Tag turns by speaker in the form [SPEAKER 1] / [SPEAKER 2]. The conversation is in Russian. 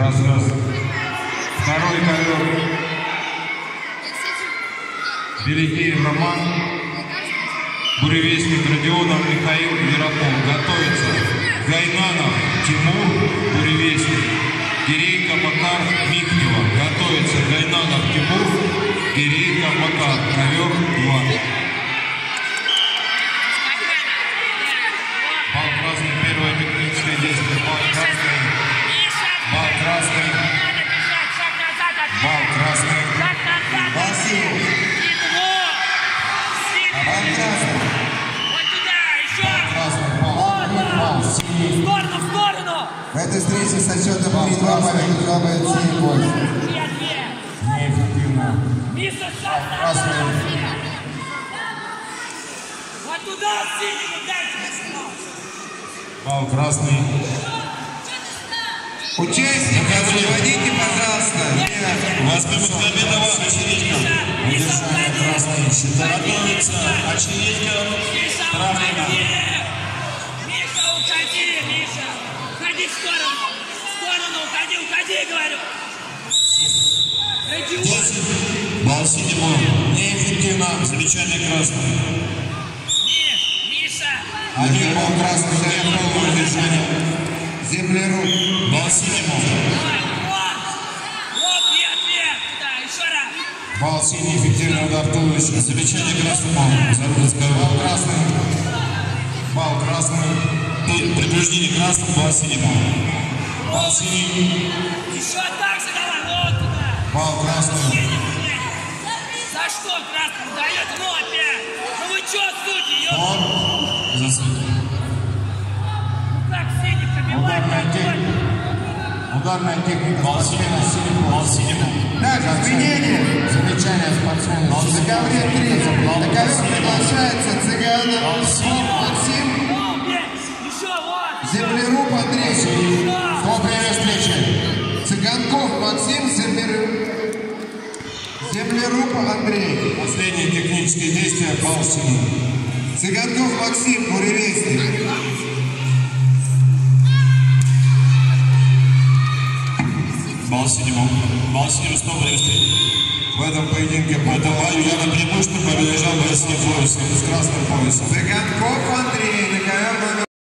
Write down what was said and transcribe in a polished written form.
[SPEAKER 1] Раз. Второй ковер. Берегеев Роман. Буревестник Родионов Михаил Яраков. Готовится. Гайнанов Тимур. Буревестник. Гирейко Макар Михнева. Готовится. Гайнанов Тимур. Гирейко Макар. Ковер 2. Бал красный. Первое техническое действие. Бал красный. Бал красный. Бал красный.
[SPEAKER 2] Бал синий. Бал красный.
[SPEAKER 3] Вот туда, еще.
[SPEAKER 1] Бал синий.
[SPEAKER 3] В сторону.
[SPEAKER 2] В этой встрече со счетом 3-2 победу делает синий больше.
[SPEAKER 1] Неэффективно.
[SPEAKER 3] Миша,
[SPEAKER 1] Красный.
[SPEAKER 3] вот туда, синий, дальше.
[SPEAKER 1] Бал красный.
[SPEAKER 2] Участники, освободите, пожалуйста.
[SPEAKER 4] Вас Мухамедова очередка.
[SPEAKER 1] Удержание красный.
[SPEAKER 4] Готовится очередка
[SPEAKER 3] Миша,
[SPEAKER 4] травника.
[SPEAKER 3] уходи, Миша. Уходи в сторону, уходи, говорю. Иди,
[SPEAKER 4] 10. Бал синему. Неэффективно. Замечание красного.
[SPEAKER 3] Миша.
[SPEAKER 2] Один бал красный, за удержание. Землеру.
[SPEAKER 4] Бал синему.
[SPEAKER 3] Вот, вверх, туда, еще раз.
[SPEAKER 1] Бал синий. Эффективный удар туловища.
[SPEAKER 4] Замечание красному. Зарубинского.
[SPEAKER 1] Бал красный. Бал красный.
[SPEAKER 4] Предупреждение красному. Бал синему.
[SPEAKER 1] Бал синий.
[SPEAKER 3] Еще так же давай, вот туда.
[SPEAKER 1] Бал красный.
[SPEAKER 3] За что красный дает? Ну опять. Ну вы что, судьи,
[SPEAKER 1] Фор.
[SPEAKER 4] Засыпь.
[SPEAKER 3] как синий пробивает,
[SPEAKER 1] Ударная
[SPEAKER 3] так
[SPEAKER 1] техника. Ударная техника.
[SPEAKER 4] Бал
[SPEAKER 1] Спортсмена
[SPEAKER 4] синему. Бал
[SPEAKER 1] синего.
[SPEAKER 4] синему.
[SPEAKER 2] Так, изменения.
[SPEAKER 1] Замечание спортсмена
[SPEAKER 2] На
[SPEAKER 1] синего.
[SPEAKER 2] ковре 3. На ковер приглашается Цыганов Максим,
[SPEAKER 3] Ну, еще вот.
[SPEAKER 2] Землеруб Андрей.
[SPEAKER 1] Кто время встречи?
[SPEAKER 2] Цыганков Максим, Землеруб Андрей.
[SPEAKER 1] Последнее техническое действие. Бал синий.
[SPEAKER 2] Цыганков Максим, буревестник.
[SPEAKER 4] Бал синему. Бал синему. Снова рефери.
[SPEAKER 1] В этом поединке по
[SPEAKER 4] В бою я напрямую, что побежал бы с ним поясом.
[SPEAKER 1] с красным поясом.
[SPEAKER 2] Цыганков Андрей на ковер номер